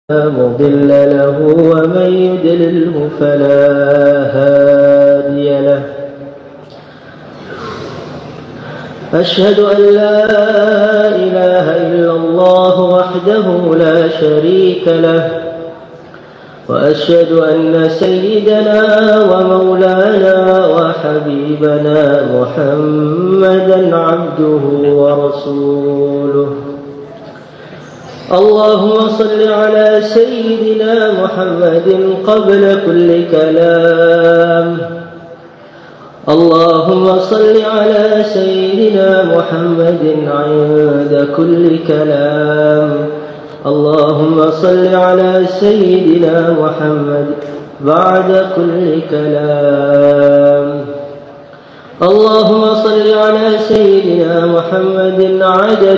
مضل له ومن يضلله فلا هادي له. أشهد أن لا إله إلا الله وحده لا شريك له، وأشهد أن سيدنا ومولانا وحبيبنا محمدا عبده ورسوله. اللهم صل على سيدنا محمد قبل كل كلام. اللهم صل على سيدنا محمد عند كل كلام. اللهم صل على سيدنا محمد بعد كل كلام. اللهم صل على سيدنا محمد عدد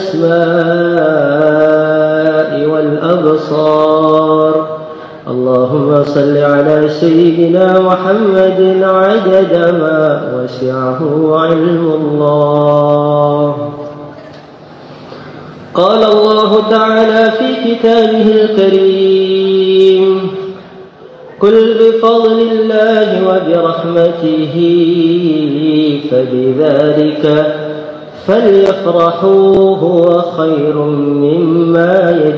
الأسماء والأبصار. اللهم صل على سيدنا محمد عدد ما وسعه علم الله. قال الله تعالى في كتابه الكريم: قل بفضل الله وبرحمته فبذلك فليفرحوا هو خير مما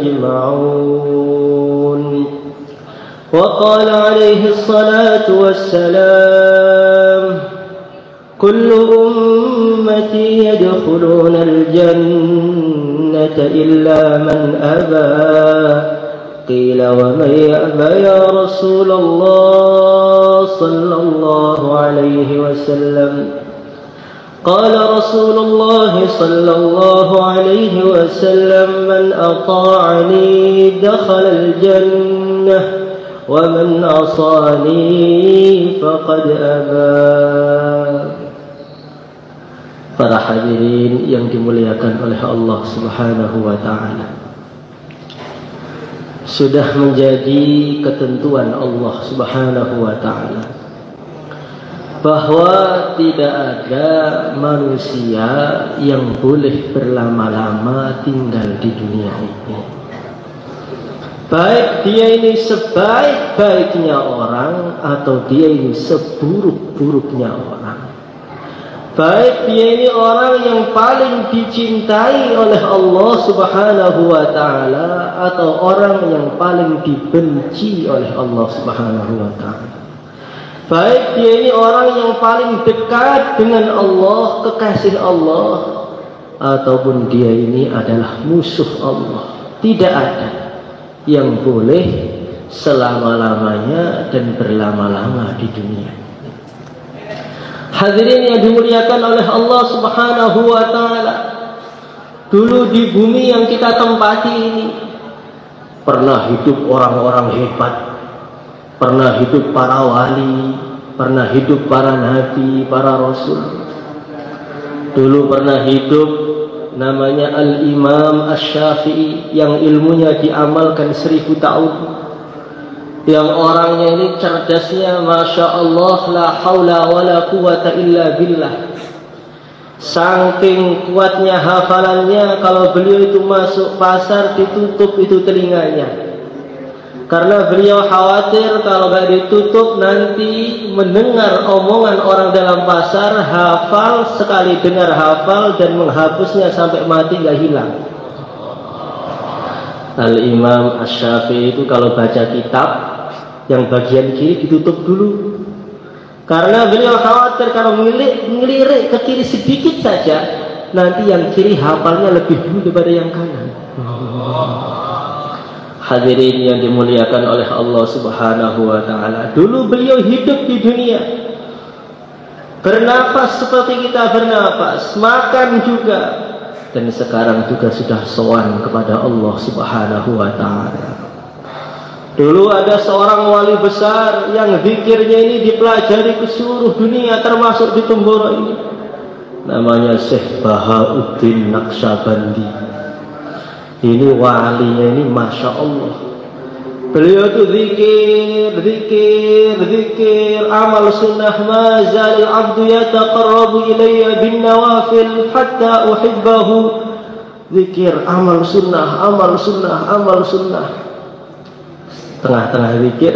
يجمعون. وقال عليه الصلاة والسلام: كل أمتي يدخلون الجنة إلا من أبى. قيل ومن يأبى يا رسول الله صلى الله عليه وسلم؟ قال رسول الله صلى الله عليه وسلم: من أطاعني دخل الجنة ومن عصاني فقد أبى. Para hadirin yang dimuliakan oleh Allah Subhanahu wa taala, sudah menjadi ketentuan Allah Subhanahu wa taala bahwa tidak ada manusia yang boleh berlama-lama tinggal di dunia ini. Baik dia ini sebaik-baiknya orang atau dia ini seburuk-buruknya orang. Baik dia ini orang yang paling dicintai oleh Allah Subhanahu wa taala atau orang yang paling dibenci oleh Allah Subhanahu wa taala. Baik dia ini orang yang paling dekat dengan Allah, kekasih Allah, ataupun dia ini adalah musuh Allah. Tidak ada yang boleh selama-lamanya dan berlama-lama di dunia. Hadirin yang dimuliakan oleh Allah Subhanahu wa taala, dulu di bumi yang kita tempati ini pernah hidup orang-orang hebat, pernah hidup para wali, pernah hidup para nabi, para rasul. Dulu pernah hidup namanya Al-Imam Asy-Syafi'i yang ilmunya diamalkan 1000 tahun, yang orangnya ini cerdasnya Masya Allah, la haula wa la quwata illa billah. Saking kuatnya hafalannya, kalau beliau itu masuk pasar ditutup itu telinganya, karena beliau khawatir kalau gak ditutup nanti mendengar omongan orang dalam pasar, hafal, sekali dengar hafal dan menghapusnya sampai mati gak hilang. Al-Imam Asy-Syafi'i itu kalau baca kitab yang bagian kiri ditutup dulu, karena beliau khawatir kalau ngelirik ke kiri sedikit saja nanti yang kiri hafalnya lebih dulu daripada yang kanan. Hadirin yang dimuliakan oleh Allah Subhanahu wa taala, dulu beliau hidup di dunia, bernafas seperti kita bernafas, makan juga, dan sekarang juga sudah sowan kepada Allah Subhanahu wa taala. Dulu ada seorang wali besar yang zikirnya ini dipelajari ke seluruh dunia, termasuk di Temboro ini. Namanya Syekh Bahauddin Naqsyabandi. Ini walinya ini Masya Allah. Beliau itu zikir, amal sunnah. Ma zalil abdu yataqarrabu ilayya bin nawafil hatta uhibbahu. Zikir, amal sunnah, amal sunnah, amal sunnah. tengah-tengah zikir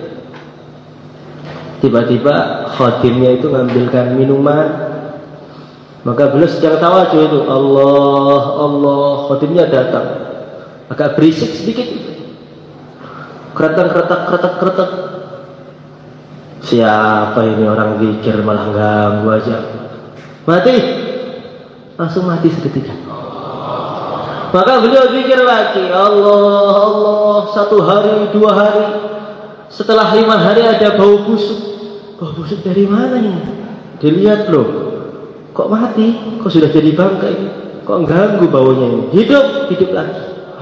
tiba-tiba khadimnya itu ngambilkan minuman, maka beliau sedang tawadhu itu, Allah Allah, khadimnya datang agak berisik sedikit, kretek, siapa ini orang zikir malah ganggu aja, mati, langsung mati seketika. Maka beliau zikir lagi, Allah Allah, 1 hari 2 hari, setelah 5 hari ada bau busuk. Bau busuk dari mana ini? Dilihat loh, kok mati, kok sudah jadi bangkai, kok ganggu baunya ini, hidup lagi.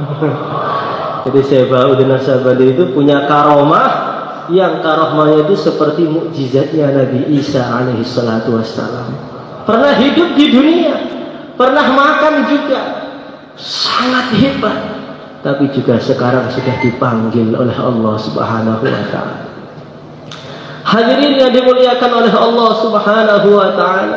Jadi Syekh Nasabandi itu punya karomah, yang karomahnya itu seperti mukjizatnya Nabi Isa alaihi salatu wassalam. Pernah hidup di dunia, pernah makan juga, sangat hebat, tapi juga sekarang sudah dipanggil oleh Allah Subhanahu wa ta'ala. Hadirin yang dimuliakan oleh Allah Subhanahu wa ta'ala,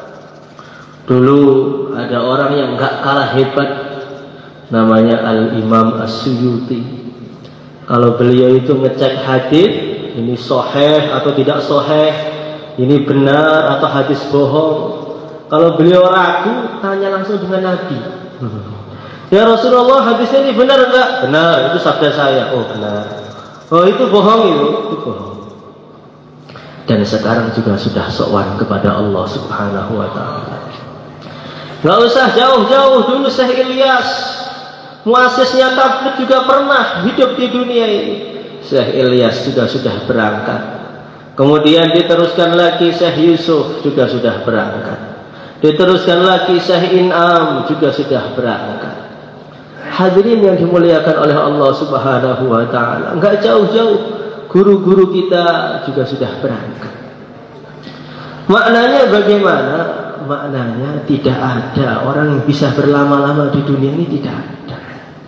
dulu ada orang yang gak kalah hebat, namanya Al-Imam As-Suyuti. Kalau beliau itu ngecek hadis, ini sahih atau tidak sahih, ini benar atau hadis bohong, kalau beliau ragu, tanya langsung dengan Nabi. Ya Rasulullah, hadisnya ini benar enggak? Benar, itu sabda saya. Oh benar. Oh itu bohong, itu bohong. Dan sekarang juga sudah sowan kepada Allah Subhanahu wa ta'ala. Nggak usah jauh-jauh, dulu Syekh Ilyas, muasisnya tabligh, juga pernah hidup di dunia ini. Syekh Ilyas juga sudah berangkat. Kemudian diteruskan lagi Syekh Yusuf juga sudah berangkat. Diteruskan lagi Syekh In'am juga sudah berangkat. Hadirin yang dimuliakan oleh Allah Subhanahu wa ta'ala, enggak jauh-jauh, guru-guru kita juga sudah berangkat. Maknanya bagaimana? Maknanya tidak ada orang yang bisa berlama-lama di dunia ini, tidak ada.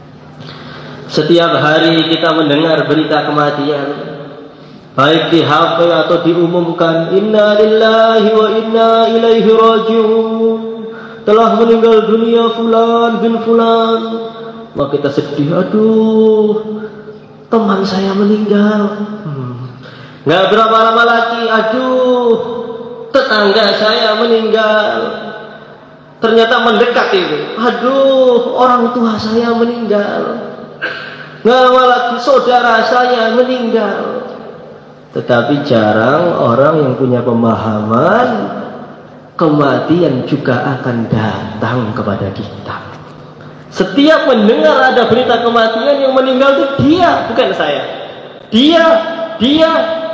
Setiap hari kita mendengar berita kematian, baik di HP atau diumumkan, inna lillahi wa inna ilaihi raji'un, telah meninggal dunia fulan bin fulan. Maka kita sedih, aduh, teman saya meninggal. Nggak berapa lama lagi, aduh, tetangga saya meninggal. Ternyata mendekat itu, aduh, orang tua saya meninggal. Nggak lama lagi, saudara saya meninggal. Tetapi jarang orang yang punya pemahaman kematian juga akan datang kepada kita. Setiap mendengar ada berita kematian, yang meninggal itu dia, bukan saya. Dia.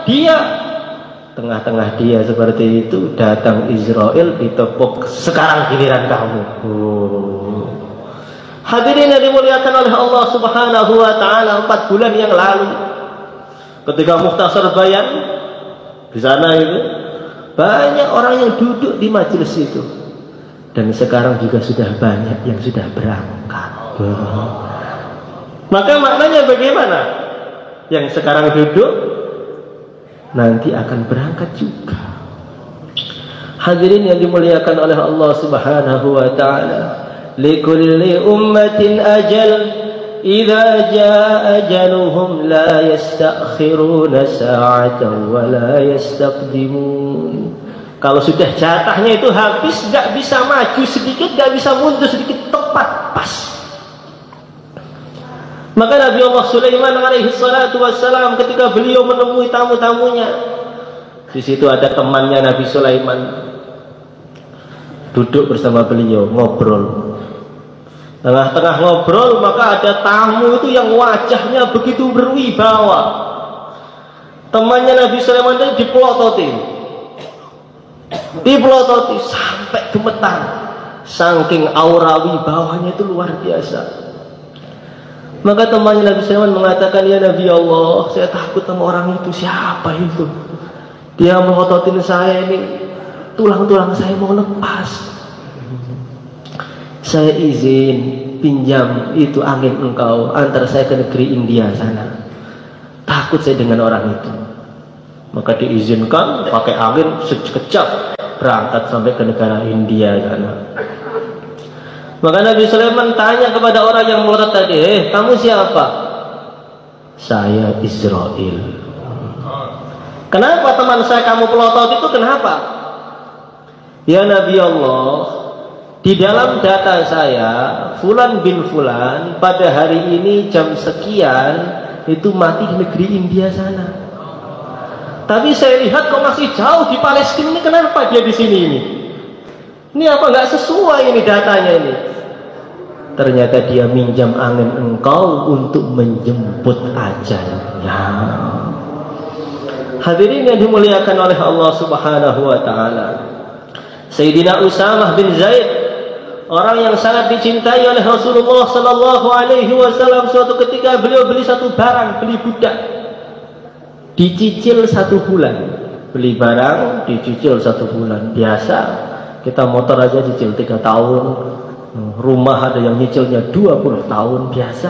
Tengah-tengah dia seperti itu, datang Israel, ditepuk, sekarang giliran kamu. Hadirin yang dimuliakan oleh Allah Subhanahu wa ta'ala, 4 bulan yang lalu, ketika Mukhtasar Bayan di sana itu, banyak orang yang duduk di majelis itu. Dan sekarang juga sudah banyak yang sudah berangkat. Maka maknanya bagaimana? Yang sekarang duduk nanti akan berangkat juga. Hadirin yang dimuliakan oleh Allah Subhanahu wa ta'ala, likulli ummatin ajal, idza jaa ajaluhum la yastakhiruna sa'atan wa la yastaqdimun. Kalau sudah jatahnya itu habis, gak bisa maju sedikit, gak bisa mundur sedikit, tepat pas. Maka Nabi Allah Sulaiman alaihi salatu wassalam, ketika beliau menemui tamu-tamunya, di situ ada temannya Nabi Sulaiman, duduk bersama beliau, ngobrol. Tengah-tengah ngobrol, maka ada tamu itu yang wajahnya begitu berwibawa. Temannya Nabi Sulaiman itu dipelototi sampai gemetar, saking aura wibawanya itu luar biasa. Maka temannya Nabi Sulaiman mengatakan, ya Nabi Allah, saya takut sama orang itu. Siapa itu? Dia melototin saya ini, tulang-tulang saya mau lepas. Saya izin pinjam itu angin engkau, antar saya ke negeri India sana. Takut saya dengan orang itu. Maka diizinkan pakai angin sekejap, berangkat sampai ke negara India sana. Maka Nabi Sulaiman tanya kepada orang yang melotot tadi, kamu siapa? saya Israel. Kenapa teman saya kamu pelotot itu? Kenapa? Ya Nabi Allah, di dalam data saya Fulan bin Fulan pada hari ini jam sekian itu mati di negeri India sana. Tapi saya lihat kok masih jauh di Palestina ini, kenapa dia di sini ini? Ini apa nggak sesuai ini datanya ini? Ternyata dia minjam angin engkau untuk menjemput ajalnya. Hadirin yang dimuliakan oleh Allah Subhanahu wa taala. Sayyidina Usamah bin Zaid, orang yang sangat dicintai oleh Rasulullah sallallahu alaihi wasallam, suatu ketika beliau beli satu barang, beli budak. Dicicil 1 bulan. Beli barang dicicil 1 bulan. Biasa kita motor aja cicil 3 tahun. Rumah ada yang nyicilnya 20 tahun, biasa.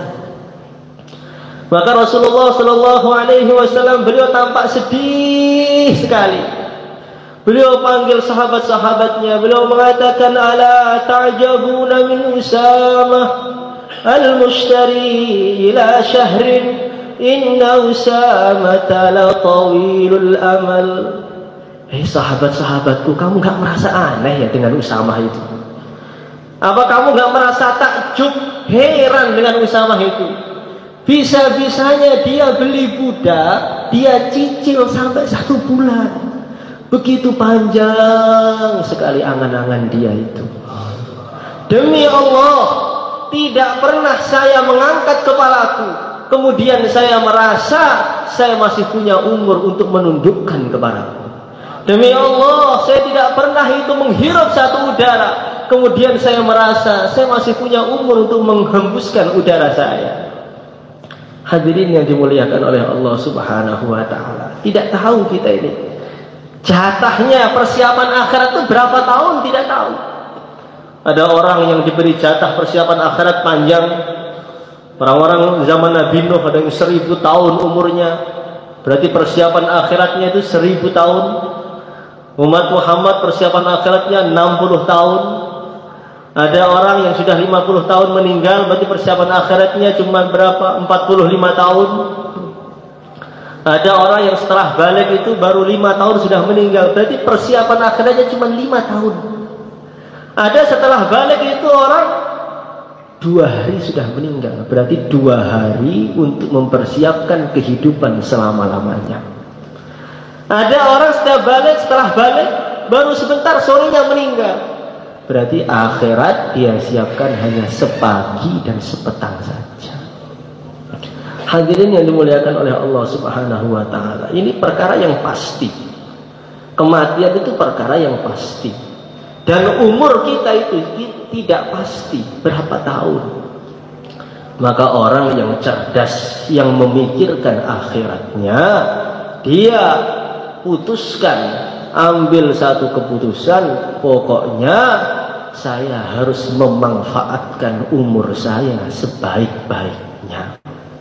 Maka Rasulullah sallallahu alaihi wasallam beliau tampak sedih sekali. Beliau panggil sahabat-sahabatnya, beliau mengatakan, ala ta'jabuna min Usamah al-mushtari ila syahrin inna Usamata la tawilul amal. Sahabat-sahabatku, kamu gak merasa aneh ya dengan Usamah itu? Apa kamu gak merasa takjub, heran dengan Usamah itu? Bisa-bisanya dia beli budak, dia cicil sampai 1 bulan. Begitu panjang sekali angan-angan dia itu. Demi Allah, tidak pernah saya mengangkat kepalaku kemudian saya merasa saya masih punya umur untuk menundukkan kepalaku. Demi Allah, saya tidak pernah itu menghirup satu udara kemudian saya merasa saya masih punya umur untuk menghembuskan udara saya. Hadirin yang dimuliakan oleh Allah Subhanahu wa taala, tidak tahu kita ini jatahnya persiapan akhirat itu berapa tahun, tidak tahu. Ada orang yang diberi jatah persiapan akhirat panjang. Orang-orang zaman Nabi Nuh ada yang 1000 tahun umurnya, berarti persiapan akhiratnya itu 1000 tahun. Umat Muhammad persiapan akhiratnya 60 tahun. Ada orang yang sudah 50 tahun meninggal, berarti persiapan akhiratnya cuma berapa? 45 tahun. Ada orang yang setelah balik itu baru 5 tahun sudah meninggal, berarti persiapan akhiratnya cuma 5 tahun. Ada setelah balik itu orang 2 hari sudah meninggal, berarti 2 hari untuk mempersiapkan kehidupan selama-lamanya. Ada orang setelah balik baru sebentar sorenya meninggal, berarti akhirat dia siapkan hanya sepagi dan sepetang saja. Hadirin yang dimuliakan oleh Allah Subhanahu wa taala, ini perkara yang pasti. Kematian itu perkara yang pasti. Dan umur kita itu tidak pasti berapa tahun. Maka orang yang cerdas, yang memikirkan akhiratnya, dia putuskan, ambil satu keputusan, pokoknya saya harus memanfaatkan umur saya sebaik-baiknya.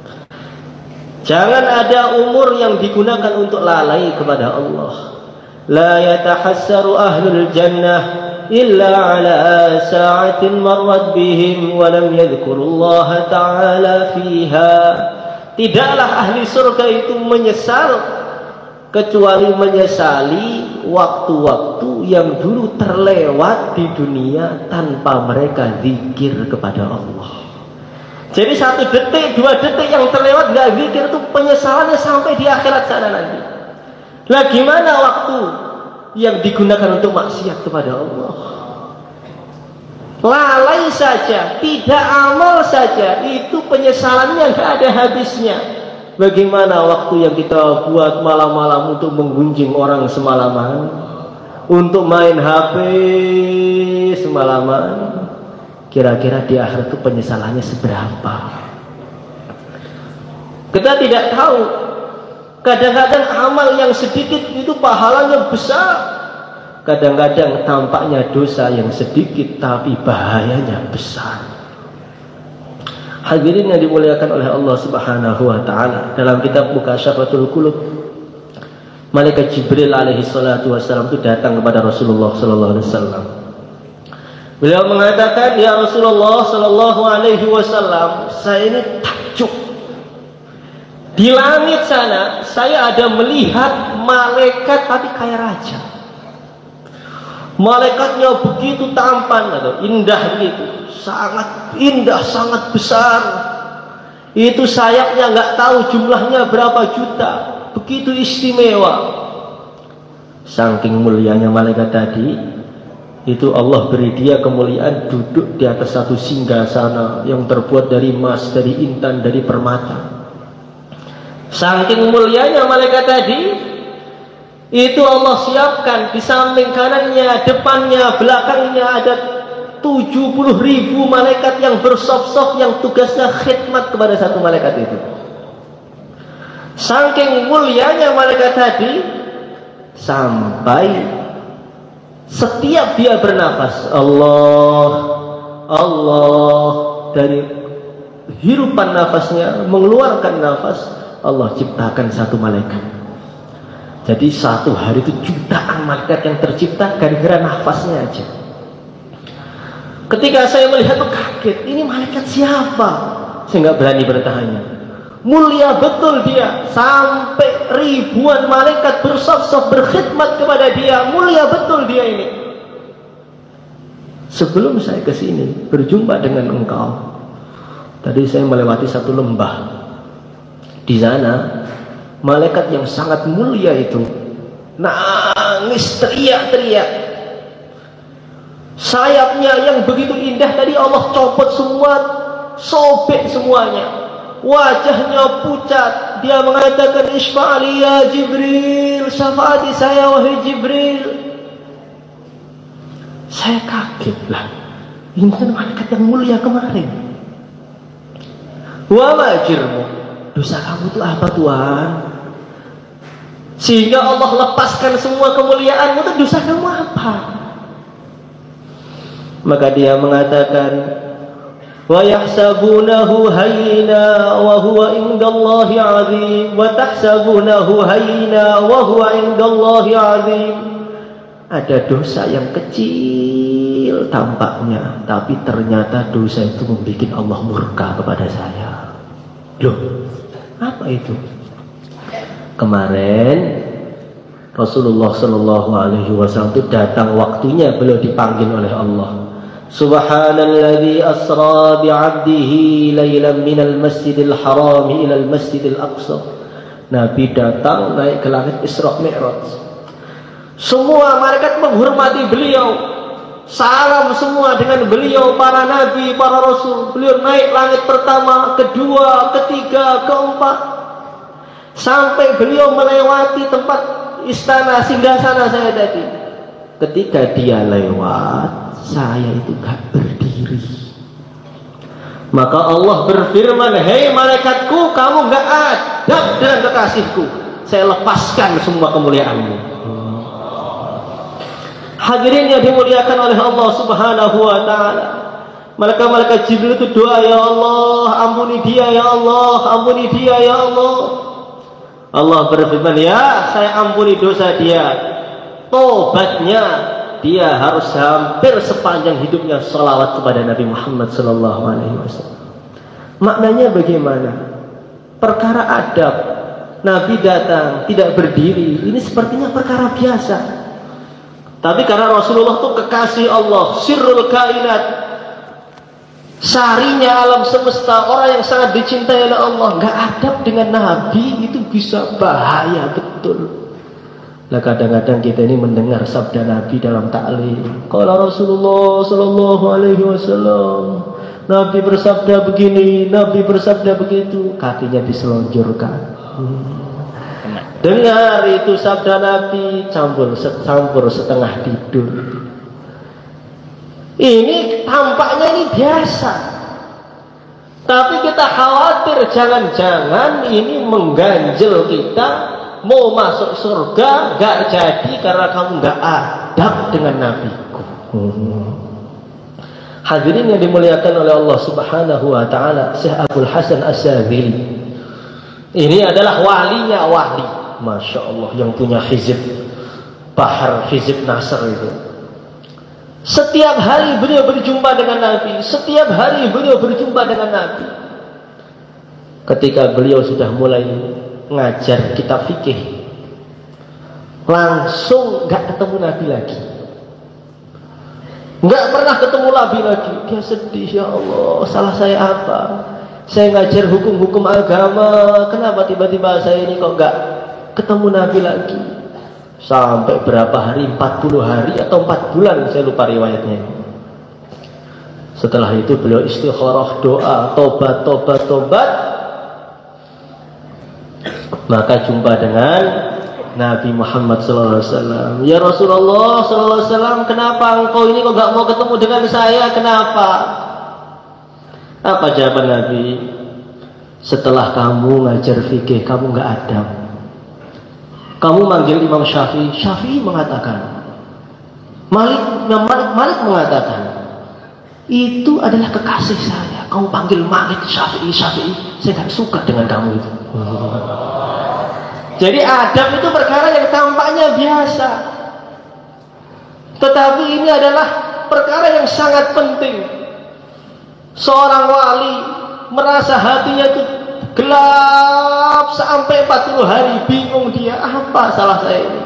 Jangan ada umur yang digunakan untuk lalai kepada Allah. La yatahassaru ahlul jannah illa ala sa'atin marrat bihim wa lam yadhkurullaha ta'ala fiha. Tidaklah ahli surga itu menyesal kecuali menyesali waktu-waktu yang dulu terlewat di dunia tanpa mereka zikir kepada Allah. Jadi 1 detik, 2 detik yang terlewat gak zikir itu penyesalannya sampai di akhirat sana nanti. Lah gimana waktu yang digunakan untuk maksiat kepada Allah? Lalai saja, tidak amal saja, itu penyesalannya gak ada habisnya. Bagaimana waktu yang kita buat malam-malam untuk menggunjing orang semalaman, untuk main HP semalaman? Kira-kira di akhir itu penyesalannya seberapa? Kita tidak tahu. Kadang-kadang amal yang sedikit itu pahalanya besar. Kadang-kadang tampaknya dosa yang sedikit tapi bahayanya besar. Hadirin yang dimuliakan oleh Allah Subhanahu wa taala, dalam kitab Mukasyaffatul Qulub, malaikat Jibril alaihi salatu wasallam itu datang kepada Rasulullah sallallahu alaihi wasallam. Beliau mengatakan, ya Rasulullah sallallahu alaihi wasallam, saya ini takjub. Di langit sana saya ada melihat malaikat tapi kayak raja. Malaikatnya begitu tampan atau indah gitu, sangat indah, sangat besar. Itu sayapnya nggak tahu jumlahnya berapa juta, begitu istimewa. Saking mulianya malaikat tadi, itu Allah beri dia kemuliaan duduk di atas satu singgasana yang terbuat dari emas, dari intan, dari permata. Saking mulianya malaikat tadi, itu Allah siapkan di samping kanannya, depannya, belakangnya ada 70.000 malaikat yang bersop-sop yang tugasnya khidmat kepada satu malaikat itu. Saking mulianya malaikat tadi, sampai setiap dia bernafas, Allah, Allah, dari hirupan nafasnya, mengeluarkan nafas, Allah ciptakan satu malaikat. Jadi satu hari itu jutaan malaikat yang tercipta gara-gara nafasnya aja. Ketika saya melihat itu kaget, ini malaikat siapa? Saya nggak berani bertanya. Mulia betul dia, sampai ribuan malaikat bersaf-saf berkhidmat kepada dia. Mulia betul dia ini. Sebelum saya ke sini berjumpa dengan engkau, tadi saya melewati satu lembah. Di sana malaikat yang sangat mulia itu nangis teriak-teriak. Sayapnya yang begitu indah tadi Allah copot semua, sobek semuanya. Wajahnya pucat. Dia mengatakan, "Isfa'li ya Jibril, syafaati saya wahai Jibril." Saya kaget lah. Ini kan malaikat yang mulia kemarin. Wa majirmu, dosa kamu itu apa Tuhan? Sehingga Allah lepaskan semua kemuliaanmu, itu dosa kamu apa? Maka dia mengatakan, wa yahsabunahu hayyina wa huwa indallahi 'azim, wa tahsabunahu hayyina wa huwa indallahi 'azim. Ada dosa yang kecil tampaknya, tapi ternyata dosa itu membuat Allah murka kepada saya. Loh, apa itu? Kemarin Rasulullah Shallallahu Alaihi Wasallam itu datang waktunya beliau dipanggil oleh Allah. Subhanalladzi asra bi'abdihi lailan minal masjidil haram ilal masjidil aqsa. Nabi datang naik ke langit Isra Mi'raj. Semua malaikat menghormati beliau, salam semua dengan beliau, para nabi, para rasul. Beliau naik langit pertama, kedua, ketiga, keempat, sampai beliau melewati tempat istana singgasana saya tadi. Ketika dia lewat, saya itu gak berdiri. Maka Allah berfirman, "Hei malaikatku, kamu gak adab dengan kekasihku. Saya lepaskan semua kemuliaanmu." Hadirin yang dimuliakan oleh Allah Subhanahu wa ta'ala, malaikat Jibril itu doa, "Ya Allah, ampuni dia, ya Allah, ampuni dia, ya Allah." Allah berfirman, "Ya, saya ampuni dosa dia. Tobatnya dia harus hampir sepanjang hidupnya salawat kepada Nabi Muhammad sallallahu alaihi wasallam." Maknanya bagaimana? Perkara adab. Nabi datang tidak berdiri, ini sepertinya perkara biasa. Tapi karena Rasulullah itu kekasih Allah, sirrul kainat, sarinya alam semesta, orang yang sangat dicintai oleh Allah, nggak adab dengan Nabi itu bisa bahaya betul. Nah, kadang-kadang kita ini mendengar sabda Nabi dalam ta'lim. Kalau Rasulullah Sallallahu Alaihi Wasallam, Nabi bersabda begini, Nabi bersabda begitu, kakinya diselonjorkan. Dengar itu sabda Nabi, campur setengah tidur. Ini tampaknya ini biasa, tapi kita khawatir jangan-jangan ini mengganjel kita. Mau masuk surga gak jadi karena kamu gak adab dengan Nabiku. Hadirin yang dimuliakan oleh Allah Subhanahu wa ta'ala, Syekh Abdul Hasan As-Sadzili ini adalah walinya wali, Masya Allah, yang punya hizib Bahar, hizib Nasr itu. Setiap hari beliau berjumpa dengan Nabi, setiap hari beliau berjumpa dengan Nabi. ketika beliau sudah mulai ngajar kitab fikih, langsung nggak ketemu Nabi lagi, nggak pernah ketemu Nabi lagi. Dia sedih, ya Allah, salah saya apa? Saya ngajar hukum-hukum agama, kenapa tiba-tiba saya ini kok nggak ketemu Nabi lagi? Sampai berapa hari, 40 hari atau 4 bulan, saya lupa riwayatnya. Setelah itu beliau istikharah, doa, tobat. Maka jumpa dengan Nabi Muhammad SAW. Ya Rasulullah SAW, kenapa engkau ini kok gak mau ketemu dengan saya? Kenapa? Apa jawaban Nabi? Setelah kamu ngajar fikih, kamu gak adab. Kamu manggil Imam Syafi'i, Syafi'i mengatakan, Malik mengatakan, itu adalah kekasih saya. Kamu panggil Malik, Syafi'i, saya gak suka dengan kamu itu. Jadi adab itu perkara yang tampaknya biasa, tetapi ini adalah perkara yang sangat penting. Seorang wali merasa hatinya itu gelap sampai 40 hari, bingung dia, apa salah saya ini?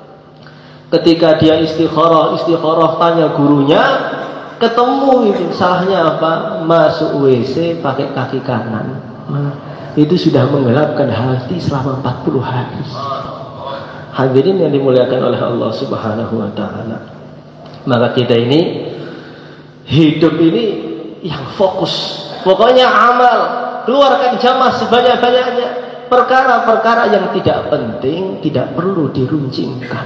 Ketika dia istikharah tanya gurunya, ketemu itu salahnya apa? Masuk WC pakai kaki kanan. Itu sudah menggelapkan hati selama 40 hari. Hadirin yang dimuliakan oleh Allah Subhanahu wa taala. Maka kita ini hidup ini yang fokus. Pokoknya amal, keluarkan jamaah sebanyak-banyaknya. Perkara-perkara yang tidak penting tidak perlu diruncingkan.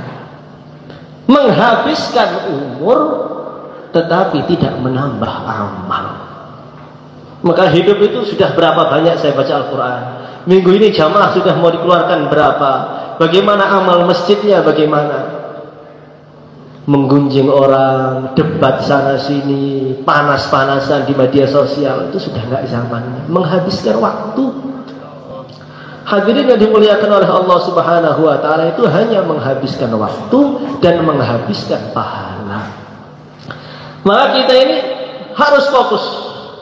Menghabiskan umur tetapi tidak menambah amal. Maka hidup itu sudah berapa banyak saya baca Al-Quran. Minggu ini jamaah sudah mau dikeluarkan berapa. Bagaimana amal masjidnya, bagaimana menggunjing orang, debat sana sini, panas-panasan di media sosial, itu sudah nggak zamannya. Menghabiskan waktu. Hadirin yang dimuliakan oleh Allah Subhanahu wa taala, itu hanya menghabiskan waktu dan menghabiskan pahala. Maka kita ini harus fokus.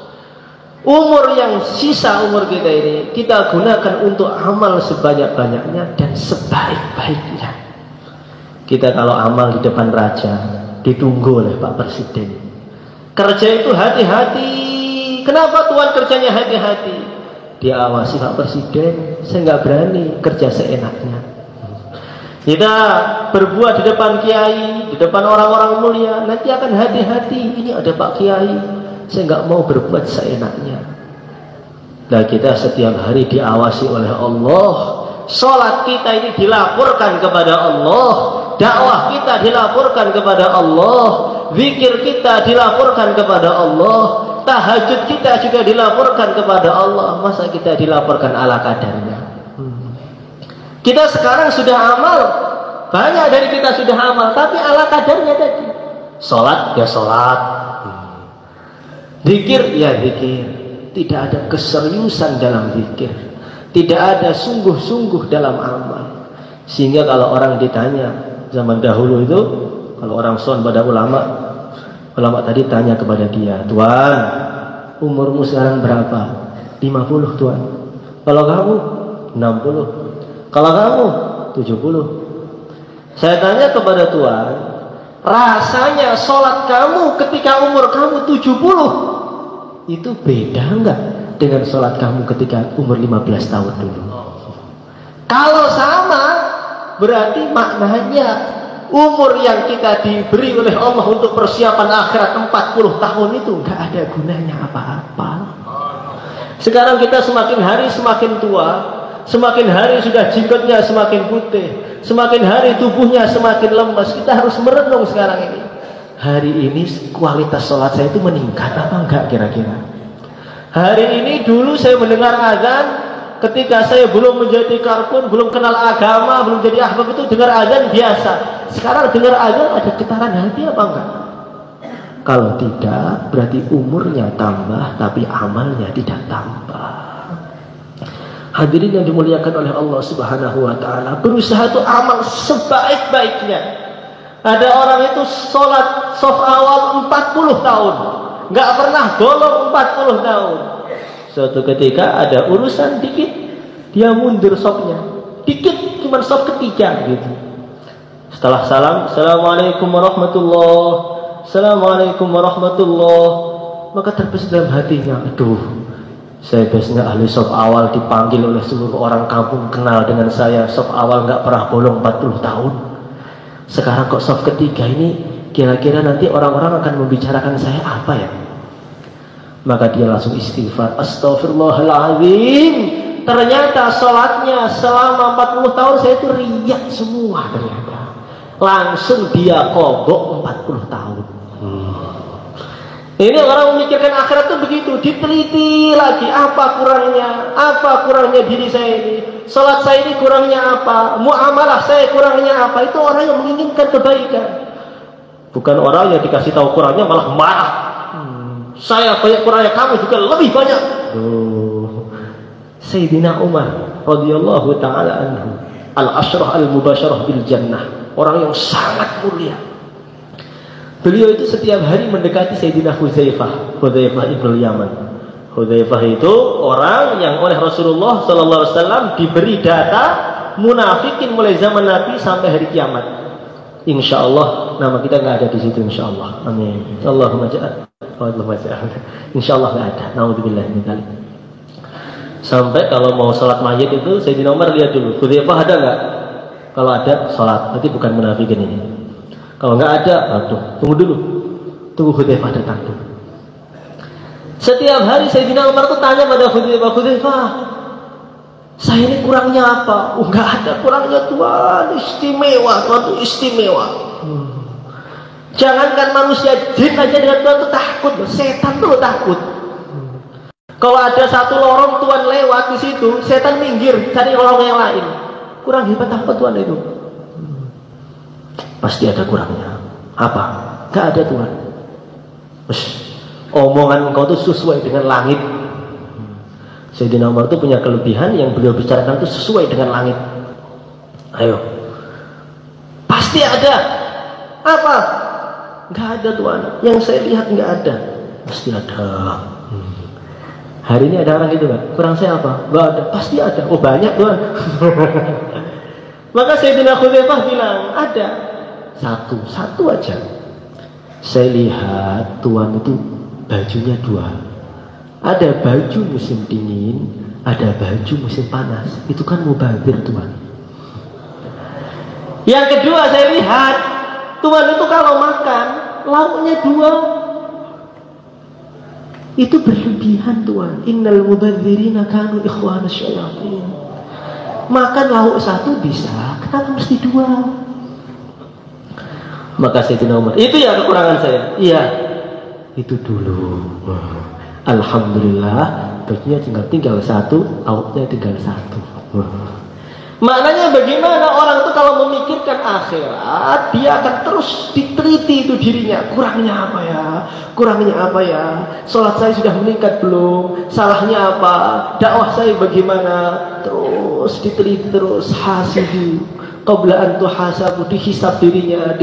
Umur yang sisa umur kita ini kita gunakan untuk amal sebanyak-banyaknya dan sebaik-baiknya. Kita kalau amal di depan raja ditunggu oleh Pak Presiden. Kerja itu hati-hati. Kenapa Tuhan kerjanya hati-hati? Diawasi Pak Presiden, saya nggak berani kerja seenaknya. Kita berbuat di depan kiai, di depan orang-orang mulia, nanti akan hati-hati. Ini ada Pak Kiai, saya nggak mau berbuat seenaknya. Nah, kita setiap hari diawasi oleh Allah. Sholat kita ini dilaporkan kepada Allah, dakwah kita dilaporkan kepada Allah, zikir kita dilaporkan kepada Allah, tahajud kita juga dilaporkan kepada Allah. Masa kita dilaporkan ala kadarnya? Kita sekarang sudah amal, banyak dari kita sudah amal, tapi ala kadarnya tadi. Sholat ya sholat, zikir ya zikir, tidak ada keseriusan dalam zikir, tidak ada sungguh-sungguh dalam amal. Sehingga kalau orang ditanya zaman dahulu itu, kalau orang son pada ulama tadi tanya kepada dia, Tuan, umurmu sekarang berapa? 50 Tuan. Kalau kamu 60. Kalau kamu 70. Saya tanya kepada Tuan, rasanya sholat kamu ketika umur kamu 70 itu beda enggak dengan sholat kamu ketika umur 15 tahun dulu? Kalau sama, berarti maknanya umur yang kita diberi oleh Allah untuk persiapan akhirat 40 tahun itu enggak ada gunanya apa-apa. Sekarang kita semakin hari semakin tua, semakin hari sudah jenggotnya semakin putih, semakin hari tubuhnya semakin lemas. Kita harus merenung sekarang ini. Hari ini kualitas sholat saya itu meningkat apa enggak kira-kira? Hari ini dulu saya mendengar azan ketika saya belum menjadi karbon, belum kenal agama, belum jadi ahbab, itu dengar azan biasa. Sekarang dengar azan ada getaran hati apa enggak? Kalau tidak, berarti umurnya tambah tapi amalnya tidak tambah. Hadirin yang dimuliakan oleh Allah Subhanahu wa taala, berusaha itu amal sebaik-baiknya. Ada orang itu sholat shaf awal 40 tahun, nggak pernah bolong 40 tahun. Suatu ketika ada urusan dikit, dia mundur safnya. Dikit, cuma saf ketiga gitu. Setelah salam, Assalamualaikum warahmatullahi, Assalamualaikum warahmatullahi, maka terbesit dalam hatinya, aduh, saya biasanya ahli saf awal dipanggil oleh seluruh orang kampung kenal dengan saya. Saf awal nggak pernah bolong 40 tahun. Sekarang kok saf ketiga ini, kira-kira nanti orang-orang akan membicarakan saya apa ya? Maka dia langsung istighfar, Astaghfirullahaladzim. Ternyata sholatnya selama 40 tahun saya itu riak semua ternyata. Langsung dia kobok 40 tahun. Ini orang memikirkan akhirat itu begitu, diteliti lagi apa kurangnya diri saya ini, sholat saya ini kurangnya apa, muamalah saya kurangnya apa. Itu orang yang menginginkan kebaikan, bukan orang yang dikasih tahu kurangnya malah marah. Saya banyak kurangnya, kamu juga lebih banyak. Sayyidina Umar radhiyallahu taala anhu, al-ashrah al-mubasyarah bil jannah, orang yang sangat mulia. Beliau itu setiap hari mendekati Sayyidina Hudzaifah ibn Yaman. Hudzaifah itu orang yang oleh Rasulullah sallallahu alaihi wasallam diberi data munafikin mulai zaman Nabi sampai hari kiamat. Insyaallah nama kita nggak ada di situ, insyaallah. Amin. Allahumma ja'al. Insyaallah nggak ada. Naudzubillah min dzalik. Sampai kalau mau sholat mayit itu Sayyidina Umar lihat dulu, Hudzaifah ada nggak? Kalau ada, sholat. Berarti bukan munafikin ini. Kalau nggak ada, aduh, tunggu dulu. Tunggu Hudzaifah datang dulu. Setiap hari Sayyidina Umar tuh tanya pada Hudzaifah, saya ini kurangnya apa? Oh, nggak ada kurangnya Tuhan, istimewa, Tuhan tuh istimewa. Jangankan manusia, jin aja dengan Tuhan tuh takut, setan tuh takut. Kalau ada satu lorong Tuhan lewat di situ, setan minggir cari lorong yang lain. Kurang hebat apa Tuhan itu? Pasti ada kurangnya. Apa? Gak ada Tuhan. Omongan engkau itu sesuai dengan langit. Sayyidina Umar itu punya kelebihan yang beliau bicarakan itu sesuai dengan langit. Ayo. Pasti ada. Apa? Gak ada Tuhan. Yang saya lihat gak ada. Pasti ada. Hari ini ada orang gitu gak? Kurang saya apa? Gak ada. Pasti ada. Oh banyak Tuhan. Maka Sayyidina Hudzaifah bilang ada. Satu aja. Saya lihat Tuhan itu bajunya dua. Ada baju musim dingin, ada baju musim panas. Itu kan mubazir Tuhan. Yang kedua saya lihat Tuhan itu kalau makan lauknya dua. Itu berlebihan Tuhan. Innal mubadzirina kanu ikhwana syayatin. Makan lauk satu bisa, kenapa mesti dua? Maka Sayyidina Umar, itu ya kekurangan saya. Iya, itu dulu. Alhamdulillah, bajunya tinggal satu, lauknya tinggal satu. Maknanya bagaimana orang itu kalau memikirkan akhirat, dia akan terus diteliti itu dirinya. Kurangnya apa ya? Kurangnya apa ya? Sholat saya sudah meningkat belum? Salahnya apa? Dakwah saya bagaimana? Terus diteliti, terus hasibu. Qabla an tuhasabu, dihisab dirinya.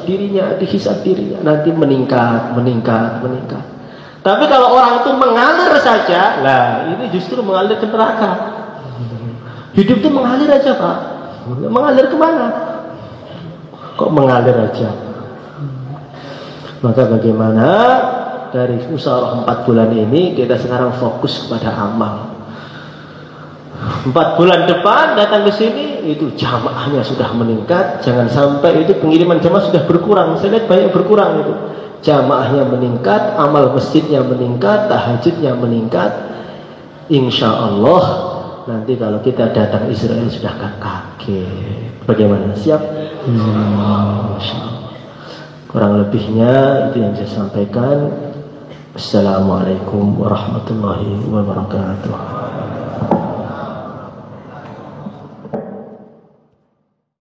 Nanti meningkat. Tapi kalau orang itu mengalir saja, lah ini justru mengalir ke neraka. Hidup itu mengalir aja Pak. Mengalir kemana? Kok mengalir aja? Maka bagaimana dari musyawarah 4 bulan ini kita sekarang fokus kepada amal. 4 bulan depan datang ke sini itu jamaahnya sudah meningkat. Jangan sampai itu pengiriman jamaah sudah berkurang. Saya lihat banyak berkurang itu. Jamaahnya meningkat, amal masjidnya meningkat, tahajudnya meningkat. Insya Allah nanti kalau kita datang Israel sudah gak kaget. Bagaimana? Siap? Kurang lebihnya itu yang saya sampaikan. Assalamualaikum warahmatullahi wabarakatuh.